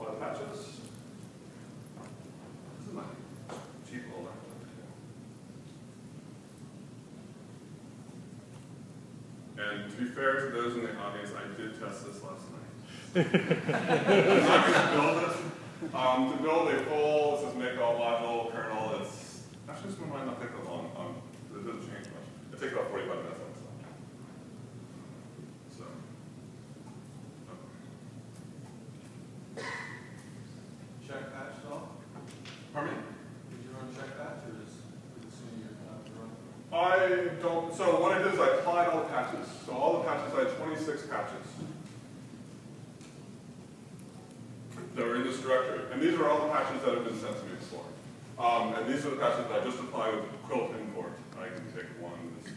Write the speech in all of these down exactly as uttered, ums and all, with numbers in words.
apply the patches. This is my cheap little laptop too. And to be fair to those in the audience, I did test this last night. I'm not going to build it. Um, to build a full, this is make all module kernel, it's actually this one might not take that long. Um, it doesn't change much. It takes about forty-five minutes on this one. So, okay. Check patch at all? Pardon me? Did you run check patch or is it assuming you're not running? I don't, so what I did is I applied all the patches. So all the patches, I had twenty-six patches that were in this directory. And these are all the patches that have been sent to me before. Um, and these are the patches that I just applied with quilt import. I can take one. This,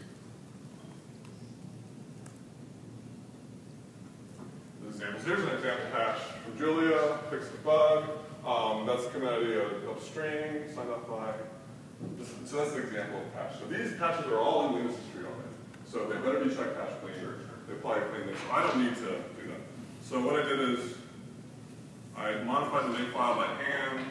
this examples. Here's an example patch from Julia, fix the bug. Um, that's the community of, of string, signed up by. This, so that's an example of a patch. So these patches are all in Linux history already. So they better be check patch clean. They apply cleanly. So I don't need to do that. So what I did is I modified the make file by hand.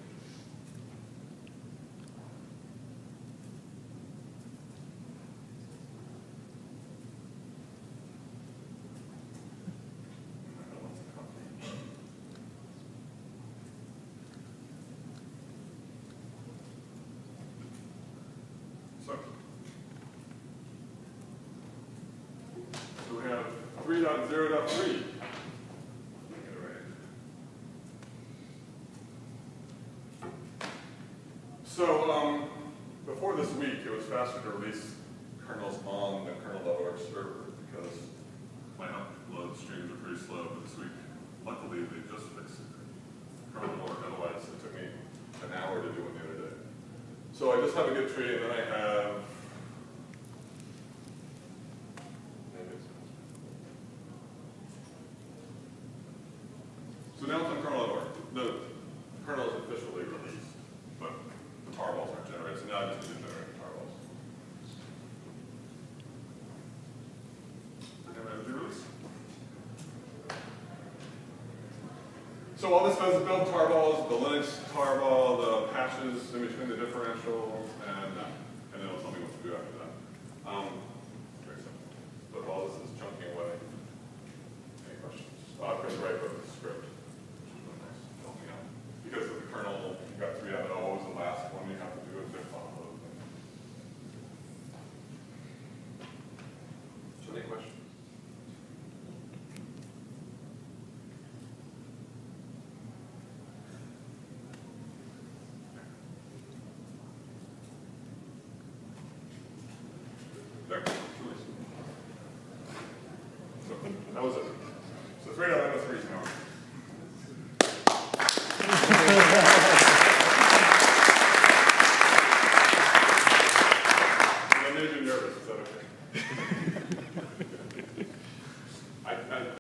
So, so we have three point zero point three. So um, before this week, it was faster to release kernels on the kernel dot org server because my upload streams are pretty slow. But this week, luckily, they just fixed it. kernel dot org. Otherwise, it took me an hour to do it the other day. So I just have a good tree, and then I have. So now it's on kernel dot org. The kernel is officially released, but the tarballs aren't generated, so now I just need to generate the tarballs. And then do release. So all this does is build tarballs, the Linux tarball, the patches in between the differential, and, uh, and then it'll tell me what to do after that. Um, very simple. But all this is chunking away. Any questions? Uh, Chris Wright wrote the script. Because of the kernel, you got three of it, oh, what was the last one you have to do a zip upload. So any questions? There. So that was it. So three out of the three now.